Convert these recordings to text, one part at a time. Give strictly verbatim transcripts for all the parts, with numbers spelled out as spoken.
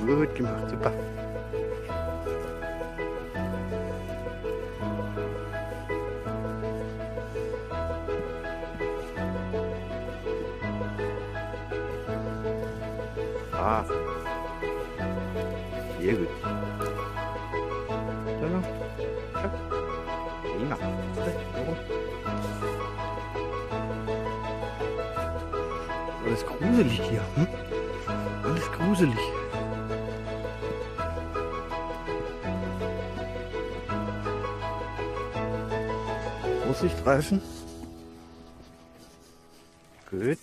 Gut gemacht, super. Ah, sehr gut. So noch. Ja. Prima. Warum? Alles gruselig hier. Hm? Alles gruselig. Vorsicht, Reifen. Gut.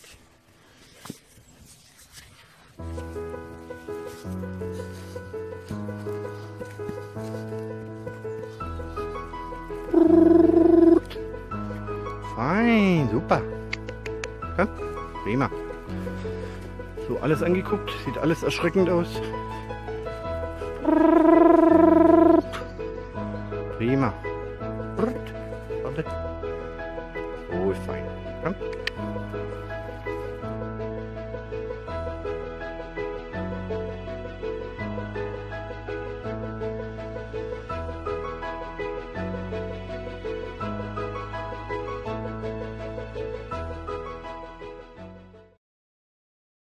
Fein, super. Ja, prima. So, alles angeguckt, sieht alles erschreckend aus.